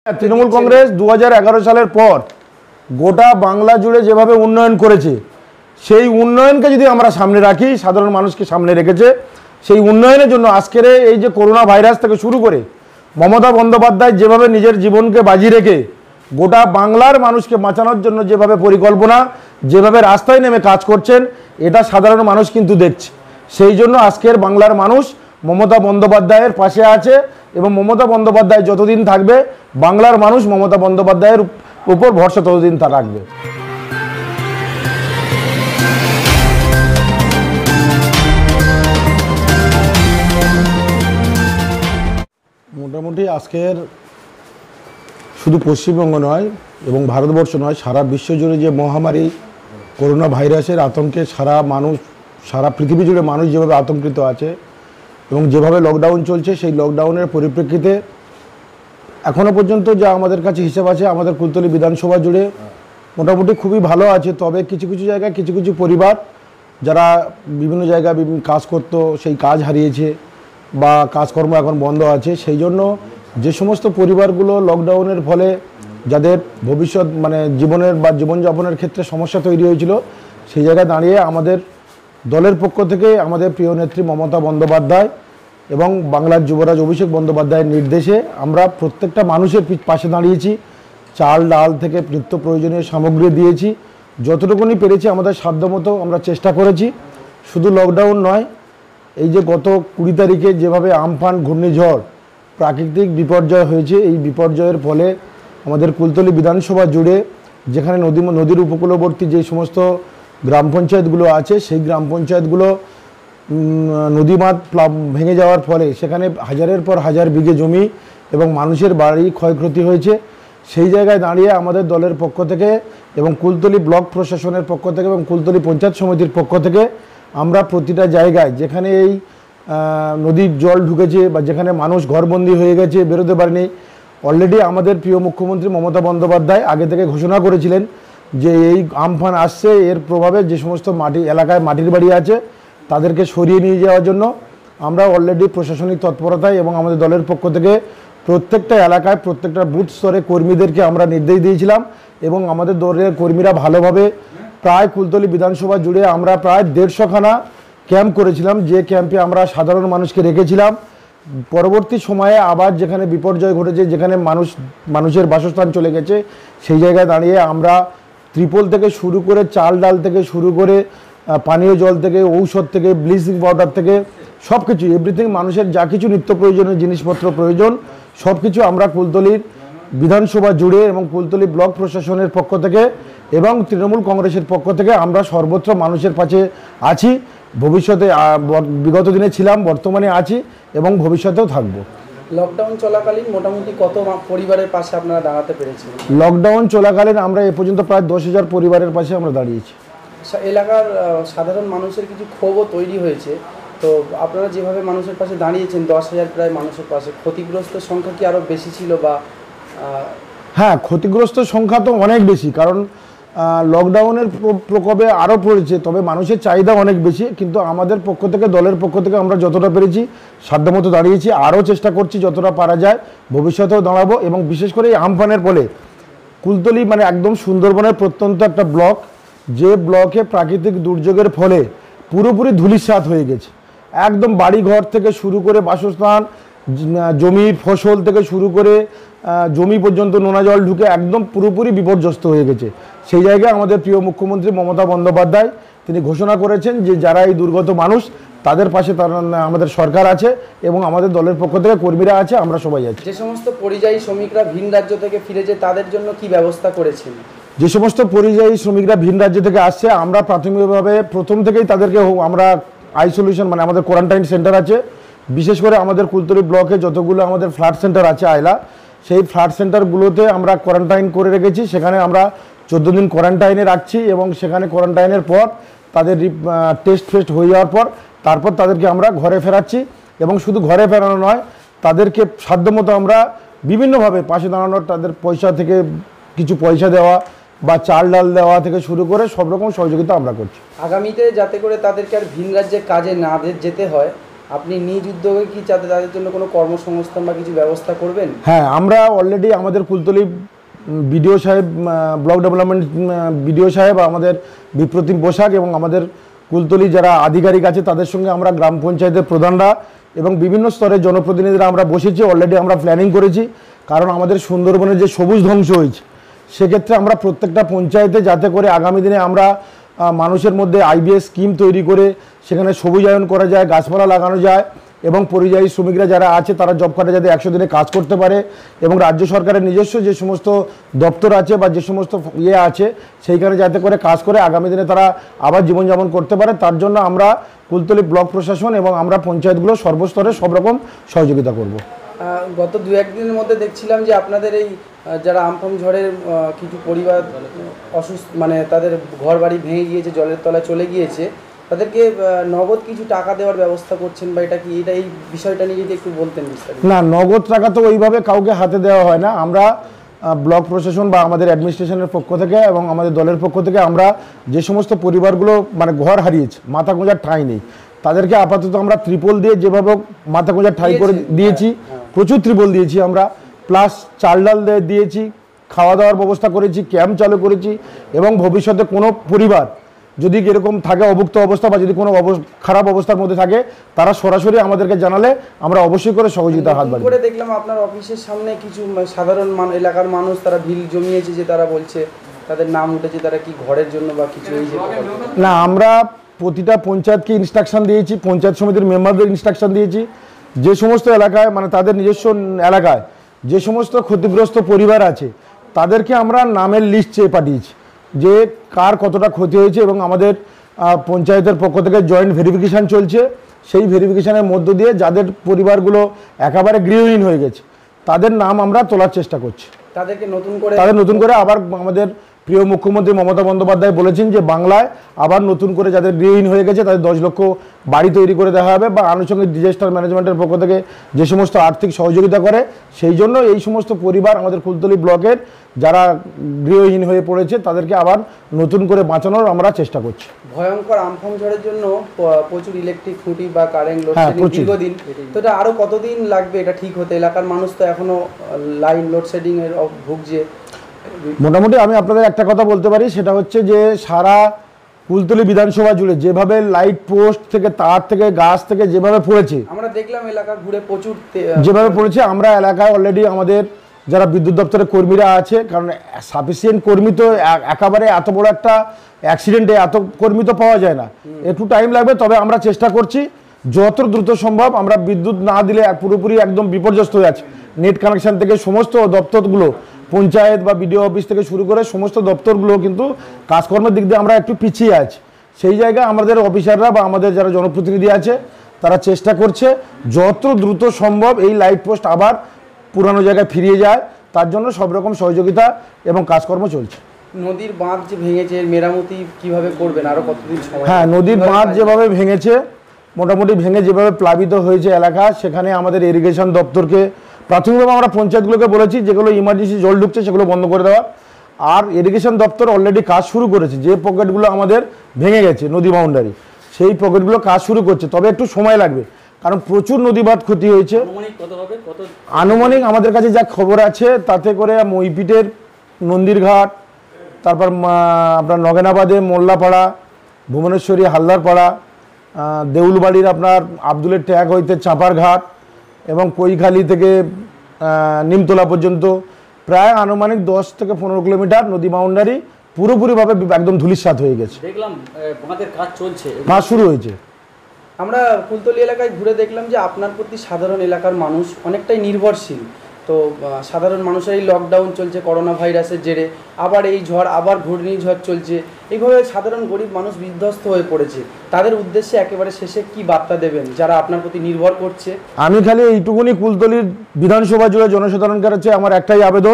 তৃণমূল কংগ্রেস 2011 সালের পর গোটা বাংলা জুড়ে যেভাবে উন্নয়ন করেছে, সেই উন্নয়নকে যদি আমরা সামনে রাখি, সাধারণ মানুষকে সামনে রেখেছে, সেই উন্নয়নের জন্য আজকের এই যে করোনা ভাইরাস থেকে শুরু করে মমতা বন্দ্যোপাধ্যায় যেভাবে নিজের জীবনকে বাজি রেখে গোটা বাংলার মানুষকে বাঁচানোর জন্য যেভাবে পরিকল্পনা, যেভাবে রাস্তায় নেমে কাজ করছেন, এটা সাধারণ মানুষ কিন্তু দেখছে। সেই জন্য আজকের বাংলার মানুষ মমতা বন্দ্যোপাধ্যায়ের পাশে আছে এবং মমতা বন্দ্যোপাধ্যায় যতদিন থাকবে বাংলার মানুষ মমতা বন্দ্যোপাধ্যায়ের উপর ভরসা ততদিন তা রাখবে। মোটামুটি আজকের শুধু পশ্চিমবঙ্গ নয় এবং ভারতবর্ষ নয়, সারা বিশ্বজুড়ে যে মহামারী করোনা ভাইরাসের আতঙ্কে সারা পৃথিবী জুড়ে মানুষ যেভাবে আতঙ্কিত আছে এবং যেভাবে লকডাউন চলছে, সেই লকডাউনের পরিপ্রেক্ষিতে এখনও পর্যন্ত যা আমাদের কাছে হিসাব আছে, আমাদের কুলতলি বিধানসভা জুড়ে মোটামুটি খুবই ভালো আছে। তবে কিছু কিছু জায়গায় কিছু কিছু পরিবার যারা বিভিন্ন জায়গায় কাজ করতো, সেই কাজ হারিয়েছে বা কাজকর্ম এখন বন্ধ আছে। সেই জন্য যে সমস্ত পরিবারগুলো লকডাউনের ফলে যাদের ভবিষ্যৎ জীবনের বা জীবনযাপনের ক্ষেত্রে সমস্যা তৈরি হয়েছিল, সেই জায়গায় দাঁড়িয়ে আমাদের দলের পক্ষ থেকে আমাদের প্রিয় নেত্রী মমতা বন্দ্যোপাধ্যায় এবং বাংলার যুবরাজ অভিষেক বন্দ্যোপাধ্যায়ের নির্দেশে আমরা প্রত্যেকটা মানুষের পাশে দাঁড়িয়েছি। চাল ডাল থেকে নিত্য প্রয়োজনীয় সামগ্রী দিয়েছি, যতটুকুনি পেরেছি আমাদের সাধ্যমতো আমরা চেষ্টা করেছি। শুধু লকডাউন নয়, এই যে গত 20 তারিখে যেভাবে আমফান ঘূর্ণিঝড় প্রাকৃতিক বিপর্যয় হয়েছে, এই বিপর্যয়ের ফলে আমাদের কুলতলি বিধানসভা জুড়ে যেখানে নদীর উপকূলবর্তী যে সমস্ত গ্রাম পঞ্চায়েতগুলো আছে, সেই গ্রাম পঞ্চায়েতগুলো নদী বাঁধ ভেঙে যাওয়ার ফলে সেখানে হাজারের পর হাজার বিঘে জমি এবং মানুষের বাড়ি ক্ষয়ক্ষতি হয়েছে। সেই জায়গায় দাঁড়িয়ে আমাদের দলের পক্ষ থেকে এবং কুলতলি ব্লক প্রশাসনের পক্ষ থেকে এবং কুলতলি পঞ্চায়েত সমিতির পক্ষ থেকে আমরা প্রতিটা জায়গায় যেখানে এই নদীর জল ঢুকেছে বা যেখানে মানুষ ঘরবন্দি হয়ে গেছে, বেরোতে পারেনি, অলরেডি আমাদের প্রিয় মুখ্যমন্ত্রী মমতা বন্দ্যোপাধ্যায় আগে থেকে ঘোষণা করেছিলেন যে এই আমফান আসছে, এর প্রভাবে যে সমস্ত এলাকায় মাটির বাড়ি আছে তাদেরকে সরিয়ে নিয়ে যাওয়ার জন্য আমরা অলরেডি প্রশাসনিক তৎপরতায় এবং আমাদের দলের পক্ষ থেকে প্রত্যেকটা এলাকায় প্রত্যেকটা বুথ স্তরে কর্মীদেরকে আমরা নির্দেশ দিয়েছিলাম এবং আমাদের দলের কর্মীরা ভালোভাবে প্রায় কুলতলি বিধানসভা জুড়ে আমরা প্রায় 150 খানা ক্যাম্প করেছিলাম, যে ক্যাম্পে আমরা সাধারণ মানুষকে রেখেছিলাম। পরবর্তী সময়ে আবার যেখানে বিপর্যয় ঘটেছে, যেখানে মানুষের বাসস্থান চলে গেছে, সেই জায়গায় দাঁড়িয়ে আমরা ত্রিপল থেকে শুরু করে চাল ডাল থেকে শুরু করে পানীয় জল থেকে ঔষধ থেকে ব্লিচিং পাউডার থেকে সব কিছু এভরিথিং মানুষের যা কিছু নিত্য প্রয়োজনীয় জিনিসপত্র প্রয়োজন সব কিছু আমরা কুলতলির বিধানসভা জুড়ে এবং কুলতলি ব্লক প্রশাসনের পক্ষ থেকে এবং তৃণমূল কংগ্রেসের পক্ষ থেকে আমরা সর্বত্র মানুষের পাশে আছি। ভবিষ্যতে বিগত দিনে ছিলাম, বর্তমানে আছি এবং ভবিষ্যতেও থাকবো। লকডাউন চলাকালীন মোটামুটি কত পরিবারের পাশে আপনারা দাঁড়াতে পেরেছেন? লকডাউন চলাকালীন আমরা এ পর্যন্ত প্রায় 10,000 পরিবারের পাশে আমরা দাঁড়িয়েছি। এলাকার সাধারণ মানুষের কিছু ক্ষোভও তৈরি হয়েছে, তো আপনারা যেভাবে মানুষের পাশে দাঁড়িয়েছেন 10,000 প্রায় মানুষের পাশে, ক্ষতিগ্রস্ত সংখ্যা কি আরও বেশি ছিল বা? হ্যাঁ, ক্ষতিগ্রস্ত সংখ্যা তো অনেক বেশি, কারণ লকডাউনের প্রকোপে আরও পড়েছে, তবে মানুষের চাহিদা অনেক বেশি। কিন্তু আমাদের পক্ষ থেকে দলের পক্ষ থেকে আমরা যতটা পেরেছি সাধ্যমতো দাঁড়িয়েছি, আরও চেষ্টা করছি যতটা পারা যায় ভবিষ্যতেও দাঁড়াবো। এবং বিশেষ করে এই আমফানের ফলে কুলতলি একদম সুন্দরবনের প্রত্যন্ত একটা ব্লক, যে ব্লকে প্রাকৃতিক দুর্যোগের ফলে পুরোপুরি ধূলিসাৎ হয়ে গেছে। একদম বাড়িঘর থেকে শুরু করে বাসস্থান, জমির ফসল থেকে শুরু করে জমি পর্যন্ত নোনা জল ঢুকে একদম পুরোপুরি বিপর্যস্ত হয়ে গেছে। সেই জায়গায় আমাদের প্রিয় মুখ্যমন্ত্রী মমতা বন্দ্যোপাধ্যায় তিনি ঘোষণা করেছেন যে যারা এই দুর্গত মানুষ তাদের পাশে আমাদের সরকার আছে এবং আমাদের দলের পক্ষ থেকে কর্মীরা আছে, আমরা সবাই আছি। যে সমস্ত পরিযায়ী শ্রমিকরা ভিন রাজ্য থেকে ফিরেছে তাদের জন্য কি ব্যবস্থা করেছেন? যে সমস্ত পরিযায়ী শ্রমিকরা ভিন রাজ্য থেকে আসছে, আমরা প্রাথমিকভাবে প্রথম থেকেই তাদেরকে আমরা আইসোলেশন আমাদের কোয়ারেন্টাইন সেন্টার আছে। বিশেষ করে আমাদের কুলতলি ব্লকে যতগুলো আমাদের ফ্ল্যাট সেন্টার আছে আয়লা, সেই ফ্ল্যাট সেন্টারগুলোতে আমরা কোয়ারেন্টাইন করে রেখেছি। সেখানে আমরা 14 দিন কোয়ারেন্টাইনে রাখছি এবং সেখানে কোয়ারেন্টাইনের পর তাদের টেস্ট হয়ে যাওয়ার পর তারপর তাদেরকে আমরা ঘরে ফেরাচ্ছি। এবং শুধু ঘরে ফেরানো নয়, তাদেরকে সাধ্যমতো আমরা বিভিন্নভাবে পাশে দাঁড়ানোর, তাদের পয়সা থেকে কিছু পয়সা দেওয়া বা চাল ডাল দেওয়া থেকে শুরু করে সব রকম সহযোগিতা আমরা করছি। আগামীতে যাতে করে তাদেরকে আর ভিন রাজ্যে কাজে না যেতে হয় আপনি নিজ উদ্যোগে কি তাদের জন্য কোনো কর্মসংস্থান বা কিছু ব্যবস্থা করবেন? হ্যাঁ, আমরা অলরেডি আমাদের কুলতলি বিডিও সাহেব, ব্লক ডেভেলপমেন্ট বিডিও সাহেব, আমাদের বিপ্রতিম পোশাক এবং আমাদের কুলতলি যারা আধিকারিক আছে তাদের সঙ্গে আমরা গ্রাম পঞ্চায়েতের প্রধানরা এবং বিভিন্ন স্তরের জনপ্রতিনিধিরা আমরা বসেছি। অলরেডি আমরা প্ল্যানিং করেছি, কারণ আমাদের সুন্দরবনের যে সবুজ ধ্বংস হয়েছে সেক্ষেত্রে আমরা প্রত্যেকটা পঞ্চায়েতে যাতে করে আগামী দিনে আমরা মানুষের মধ্যে আইবিএস স্কিম তৈরি করে সেখানে সবুজায়ন করা যায়, গাছপালা লাগানো যায় এবং পরিযায়ী শ্রমিকরা যারা আছে তারা জব কার্ডে যাতে 100 দিনে কাজ করতে পারে এবং রাজ্য সরকারের নিজস্ব যে সমস্ত দপ্তর আছে বা যে সমস্ত আছে সেইখানে যাতে করে কাজ করে আগামী দিনে তারা আবার জীবনযাপন করতে পারে, তার জন্য আমরা কুলতলি ব্লক প্রশাসন এবং আমরা পঞ্চায়েতগুলো সর্বস্তরে সব রকম সহযোগিতা করব। গত 2-1 দিনের মধ্যে দেখছিলাম যে আপনাদের এই যারা আমফান ঝড়ের কিছু পরিবার অসুস্থ, মানে তাদের ঘর বাড়ি ভেঙে গিয়েছে, জলের তলায় চলে গিয়েছে, তাদেরকে নগদ কিছু টাকা দেওয়ার ব্যবস্থা করছেন বা এই বিষয়টা নিয়ে যদি একটু বলতেন বিস্তারিত। না, নগদ টাকা তো ওইভাবে কাউকে হাতে দেওয়া হয় না। আমরা ব্লক প্রশাসন বা আমাদের অ্যাডমিনিস্ট্রেশনের পক্ষ থেকে এবং আমাদের দলের পক্ষ থেকে আমরা যে সমস্ত পরিবারগুলো মানে ঘর হারিয়েছে, মাথা গোঁজার ঠাঁই নেই, তাদেরকে আপাতত আমরা ত্রিপল দিয়ে যেভাবে মাথা গোঁজার ঠাঁই করে দিয়েছি, প্রচুর ত্রিপল দিয়েছি আমরা, প্লাস চাল ডাল দিয়েছি, খাওয়া দাওয়ার ব্যবস্থা করেছি, ক্যাম্প চালু করেছি এবং ভবিষ্যতে কোনো পরিবার যদি এরকম থাকে অভুক্ত অবস্থা বা যদি কোনো খারাপ অবস্থার মধ্যে থাকে তারা সরাসরি আমাদেরকে জানালে আমরা অবশ্যই করে সহযোগিতার হাত বাড়াবো। করে দেখলাম আপনার অফিসের সামনে কিছু সাধারণ এলাকার মানুষ তারা ভিড় জমিয়েছে, যে তারা বলছে তাদের নাম উঠেছে, তারা কি ঘরের জন্য বা কিছু। না, আমরা প্রতিটা পঞ্চায়েতকে ইনস্ট্রাকশন দিয়েছি, পঞ্চায়েত সমিতির মেম্বারদের ইনস্ট্রাকশন দিয়েছি, যে সমস্ত এলাকায় মানে তাদের নিজস্ব এলাকায় যে সমস্ত ক্ষতিগ্রস্ত পরিবার আছে তাদেরকে আমরা নামের লিস্ট চেয়ে পাঠিয়েছি যে কার কতটা ক্ষতি হয়েছে এবং আমাদের পঞ্চায়েতের পক্ষ থেকে জয়েন্ট ভেরিফিকেশান চলছে। সেই ভেরিফিকেশানের মধ্য দিয়ে যাদের পরিবারগুলো একেবারে গৃহহীন হয়ে গেছে তাদের নাম আমরা তোলার চেষ্টা করছি। তাদের নতুন করে আবার আমাদের প্রিয় মুখ্যমন্ত্রী মমতা বন্দ্যোপাধ্যায় বলেছেন যে বাংলায় আবার নতুন করে যাদের গৃহহীন হয়ে গেছে তাদের 10 লক্ষ বাড়ি তৈরি করে দেওয়া হবে বা আনুষঙ্গিক ডিজাস্টার ম্যানেজমেন্টের পক্ষ থেকে যে সমস্ত আর্থিক সহযোগিতা করে, সেই জন্য এই সমস্ত পরিবার আমাদের কুলতলি ব্লকের যারা গৃহহীন হয়ে পড়েছে তাদেরকে আবার নতুন করে বাঁচানোর আমরা চেষ্টা করছি। ভয়ঙ্কর আমফান ঝড়ের জন্য প্রচুর ইলেকট্রিক খুঁটি বা কারেন্ট লোডশেডিং দীর্ঘদিন, তো এটা আরও কতদিন লাগবে এটা ঠিক হতে? এলাকার মানুষ তো এখনও লাইন লোডশেডিং এর ভুগছে। মোটামুটি আমি আপনাদের একটা কথা বলতে পারি, সেটা হচ্ছে যে সারা কুলতলি বিধানসভা জুড়ে যেভাবে লাইট পোস্ট থেকে তার থেকে গাছ থেকে যেভাবে পড়েছে, আমরা দেখলাম এলাকা ঘুরে প্রচুর যেভাবে পড়েছে, আমরা এলাকায় অলরেডি আমাদের যারা বিদ্যুৎ দপ্তরের কর্মীরা আছে, কারণ সাফিসিয়েন্ট কর্মী তো একেবারে এত বড় একটা অ্যাক্সিডেন্টে এত কর্মী তো পাওয়া যায় না, একটু টাইম লাগবে, তবে আমরা চেষ্টা করছি যত দ্রুত সম্ভব। আমরা বিদ্যুৎ না দিলে পুরোপুরি একদম বিপর্যস্ত হয়ে আছে, নেট কানেকশন থেকে সমস্ত দপ্তরগুলো, পঞ্চায়েত বা বিডিও অফিস থেকে শুরু করে সমস্ত দপ্তরগুলো কিন্তু কাজকর্মের দিক দিয়ে আমরা একটু পিছিয়ে আছি। সেই জায়গায় আমাদের অফিসাররা বা আমাদের যারা জনপ্রতিনিধি আছে তারা চেষ্টা করছে যত দ্রুত সম্ভব এই লাইট পোস্ট আবার পুরানো জায়গায় ফিরিয়ে যায়, তার জন্য সব রকম সহযোগিতা এবং কাজকর্ম চলছে। নদীর বাঁধ যে ভেঙেছে মেরামতি কিভাবে করবেন, আরো কতদিন সময়? হ্যাঁ, নদীর বাঁধ যেভাবে ভেঙেছে, মোটামুটি ভেঙে যেভাবে প্লাবিত হয়েছে এলাকা, সেখানে আমাদের ইরিগেশন দপ্তরকে প্রাথমিকভাবে আমরা পঞ্চায়েতগুলোকে বলেছি যেগুলো ইমার্জেন্সি জল ঢুকছে সেগুলো বন্ধ করে দেওয়া, আর ইরিগেশন দপ্তর অলরেডি কাজ শুরু করেছে। যে পকেটগুলো আমাদের ভেঙে গেছে নদী বাউন্ডারি, সেই পকেটগুলো কাজ শুরু করছে, তবে একটু সময় লাগবে কারণ প্রচুর নদী বাঁধ ক্ষতি হয়েছে। আনুমানিক আমাদের কাছে যা খবর আছে তাতে করে মইপিটের নন্দীরঘাট, তারপর আপনার নগেনাবাদে মোল্লাপাড়া, ভুবনেশ্বরী হালদারপাড়া, দেউলবাড়ির আপনার আব্দুলের ট্যাগ হইতে চাঁপার ঘাট এবং কৈখালি থেকে নিমতলা পর্যন্ত প্রায় আনুমানিক 10 থেকে 15 কিলোমিটার নদী বাউন্ডারি পুরোপুরিভাবে একদম ধূলিসাৎ হয়ে গেছে। দেখলাম বাঁধের কাজ চলছে, কাজ শুরু হয়েছে। আমরা কুলতলি এলাকায় ঘুরে দেখলাম যে আপনার প্রতি সাধারণ এলাকার মানুষ অনেকটাই নির্ভরশীল। তো সাধারণ মানুষের এই লকডাউন চলছে করোনা ভাইরাসের জেরে, আবার এই ঝড়, আবার ঘূর্ণিঝড় চলছে, এইভাবে সাধারণ গরিব মানুষ বিধ্বস্ত হয়ে পড়েছে। তাদের উদ্দেশ্যে একেবারে শেষে কি বার্তা দেবেন যারা আপনার প্রতি নির্ভর করছে? আমি খালি এইটুকুনি কুলতলির বিধানসভা জুড়ে জনসাধারণের কাছে আমার একটাই আবেদন,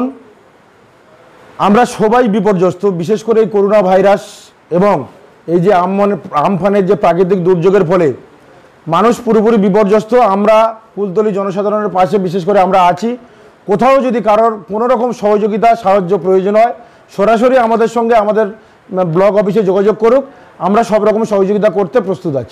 আমরা সবাই বিপর্যস্ত, বিশেষ করে এই করোনা ভাইরাস এবং এই যে আমফানের যে প্রাকৃতিক দুর্যোগের ফলে মানুষ পুরোপুরি বিপর্যস্ত। আমরা কুলতলি জনসাধারণের পাশে বিশেষ করে আমরা আছি। কোথাও যদি কারোর কোনো রকম সহযোগিতা সাহায্য প্রয়োজন হয় সরাসরি আমাদের সঙ্গে আমাদের ব্লক অফিসে যোগাযোগ করুক, আমরা সব রকম সহযোগিতা করতে প্রস্তুত আছি।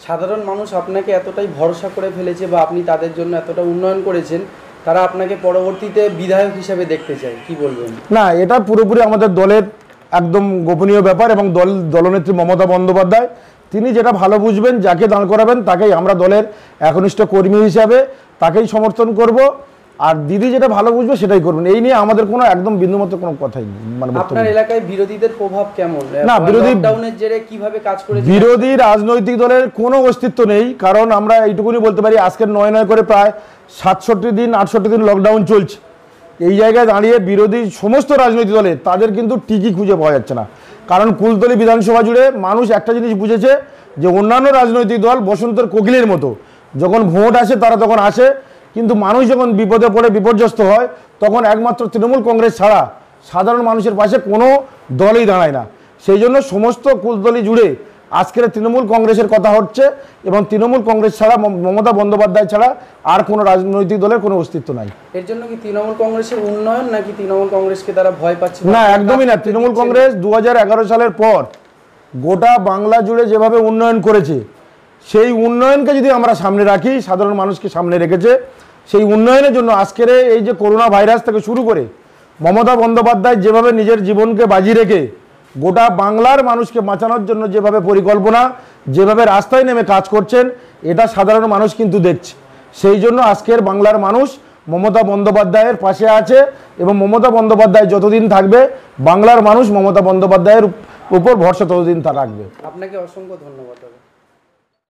সাধারণ মানুষ আপনাকে এতটাই ভরসা করে ফেলেছে বা আপনি তাদের জন্য এতটা উন্নয়ন করেছেন, তারা আপনাকে পরবর্তীতে বিধায়ক হিসেবে দেখতে চায়, কি বলবেন? না, এটা পুরোপুরি আমাদের দলের একদম গোপনীয় ব্যাপার এবং দলনেত্রী মমতা বন্দ্যোপাধ্যায় তিনি যেটা ভালো বুঝবেন, যাকে দাঁড় করাবেন তাকেই আমরা দলের একনিষ্ঠ কর্মী হিসাবে তাকেই সমর্থন করব, আর দিদি যেটা ভালো বুঝবে সেটাই করবেন। এই নিয়ে আমাদের কোনো একদম বিন্দুমাত্র কোনো কথাই নেই। মানে আপনার এলাকায় বিরোধীদের প্রভাব কেমন? না, লকডাউনের জেরে কিভাবে কাজ করেছে? বিরোধী রাজনৈতিক দলের কোনো অস্তিত্ব নেই, কারণ আমরা এইটুকুনি বলতে পারি আজকের 9 করে প্রায় 67 দিন 68 দিন লকডাউন চলছে। এই জায়গায় দাঁড়িয়ে বিরোধী সমস্ত রাজনৈতিক দলের তাদের কিন্তু টিকি খুঁজে পাওয়া যাচ্ছে না, কারণ কুলতলি বিধানসভা জুড়ে মানুষ একটা জিনিস বুঝেছে যে অন্যান্য রাজনৈতিক দল বসন্তের কোকিলের মতো, যখন ভোট আসে তারা তখন আসে, কিন্তু মানুষ যখন বিপদে পড়ে বিপর্যস্ত হয় তখন একমাত্র তৃণমূল কংগ্রেস ছাড়া সাধারণ মানুষের পাশে কোনো দলই দাঁড়ায় না। সেই জন্য সমস্ত কুলতলি জুড়ে আজকের তৃণমূল কংগ্রেসের কথা হচ্ছে, এবং তৃণমূল কংগ্রেস ছাড়া মমতা বন্দ্যোপাধ্যায় ছাড়া আর কোনো রাজনৈতিক দলের কোনো অস্তিত্ব নাই। এর জন্য কি তৃণমূল কংগ্রেসের উন্নয়ন, নাকি তৃণমূল কংগ্রেসকে তারা ভয় পাচ্ছে? না, একদমই না। তৃণমূল কংগ্রেস 2011 সালের পর গোটা বাংলা জুড়ে যেভাবে উন্নয়ন করেছে, সেই উন্নয়নকে যদি আমরা সামনে রাখি, সাধারণ মানুষকে সামনে রেখেছে, সেই উন্নয়নের জন্য আজকের এই যে করোনা ভাইরাস থেকে শুরু করে মমতা বন্দ্যোপাধ্যায় যেভাবে নিজের জীবনকে বাজি রেখে গোটা বাংলার মানুষকে বাঁচানোর জন্য যেভাবে পরিকল্পনা, যেভাবে রাস্তায় নেমে কাজ করছেন, এটা সাধারণ মানুষ কিন্তু দেখছে। সেই জন্য আজকের বাংলার মানুষ মমতা বন্দ্যোপাধ্যায়ের পাশে আছে, এবং মমতা বন্দ্যোপাধ্যায় যতদিন থাকবে বাংলার মানুষ মমতা বন্দ্যোপাধ্যায়ের উপর ভরসা ততদিন তা রাখবে। আপনাকে অসংখ্য ধন্যবাদ।